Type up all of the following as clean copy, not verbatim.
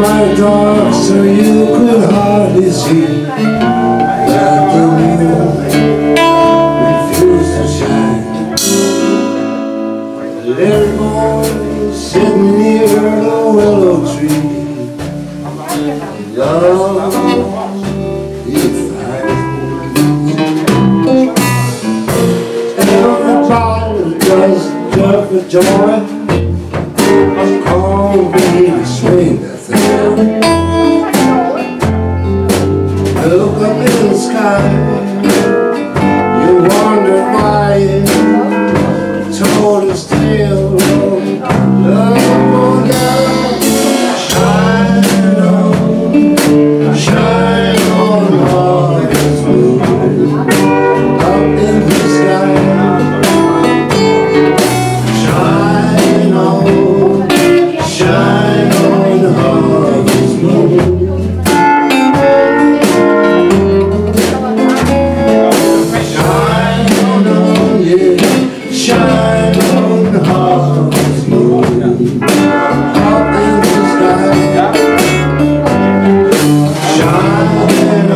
my dark so you could hardly see that the moon refused to shine. Little boy sitting near the willow tree, love he finds. Everybody does jump for joy. Oh, baby, swing that thing. Look up in the sky. You wonder why it told its tale of love on down. Shine on Harvey's moon. Up in the sky. Shine on Harvey's moon. Shine on Harvey's moon. Up in the sky. Shine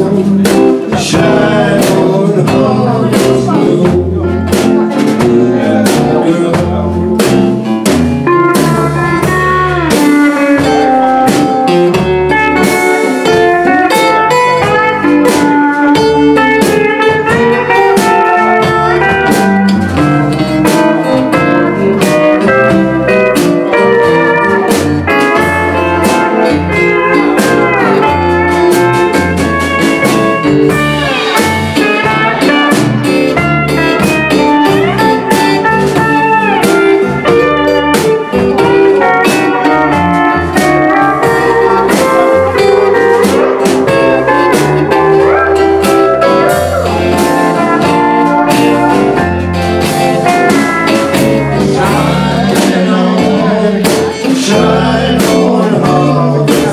on Harvey's moon. Shine on Harvey's